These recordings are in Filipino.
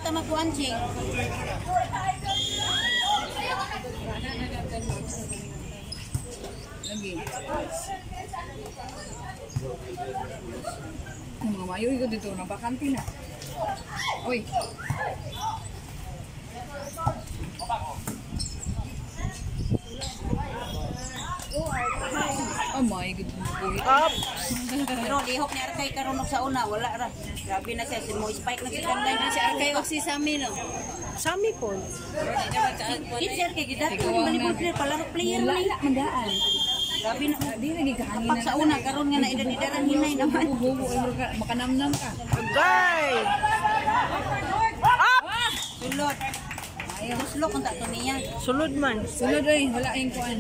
ta magkuanching. Lagi. Mga mayo ito dito na bakante na. Oy. Oh my god. Pero lihok ni Arkay karon sa una wala ra. Grabe na siya, mo spike na si Kanday na si Arkay og si Sami no. Sami po. Kitser kay gidat ko manipul player palaro player man mandaan. Grabe na Di lagi kahangin pag sa una karon nga na idadidaran hinay naman. Makanamnam ka. Agay. Sulod. Ayaw sulod kung tato niya. Sulod man. Sulod ay wala yung kuan.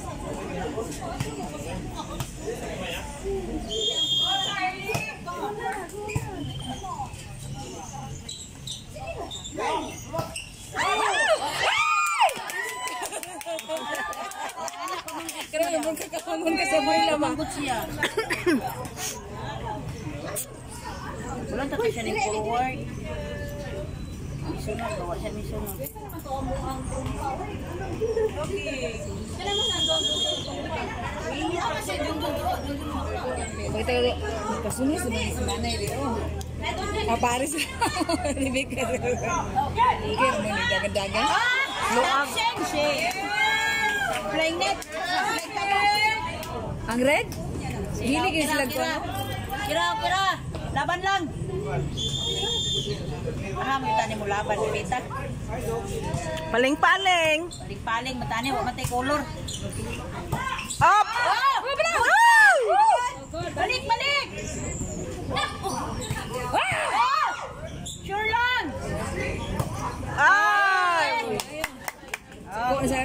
Karena yung magkakakamon ka sa mga Manggut siya. Wala tato siya ni forward. Misunod, bawa siya misunod. Kita kasunod sa mga nanay rin. Paris. Ribika. Ikir mo ni dagan-dagan. Luag. Flying net. Ang red? Hili kayo sila ko. Kira. Laban lang. Matani mo laban, Pita. Paling-paling. Paling, matani, wala matay color. Up! Balik! Sure lang! Ay! Ako sa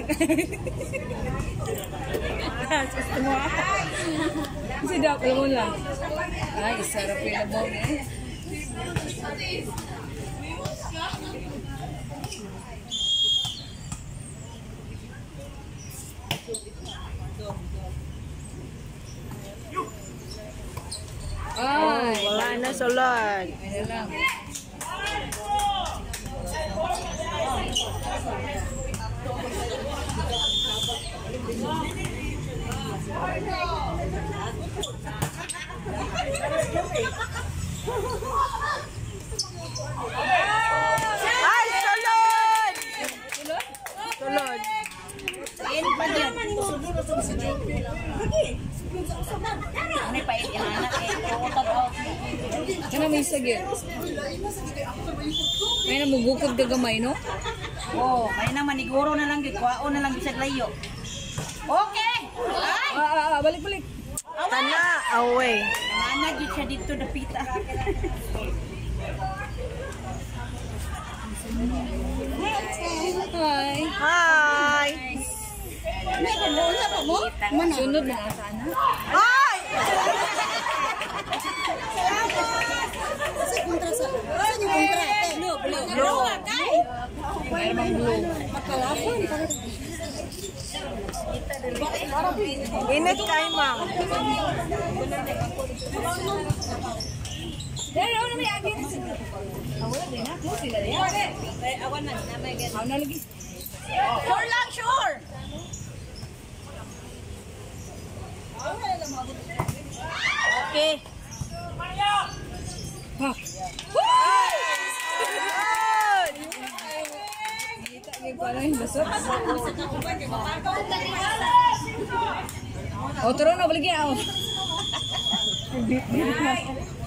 Susto mo kasi daw ko lang. Ay, sarap yung labaw eh. Ay, Wala na sulod. ayun lang. Ay, sulod! Sulod. Ini pa dyan. Ini pa inanak eh. Utot out. Ano may sagir? May namugukog na gamay, no? Oh, may na maniguro na lang gitwao na lang bisag layo. Okay. Ay, Balik. Tana, away. nanana gid siya dito dapita. Hi. Hi! Sunod na sana. Ay! Blue. Mayroong blue. Init kay ma'am. Dahil ako na may agin. Wala din na. Close sila rin. Awan man na may Ako na lagi. Sure lang, sure. Okay. Ha. Kita kayo pala yung basot. O, turo na. Balik yan.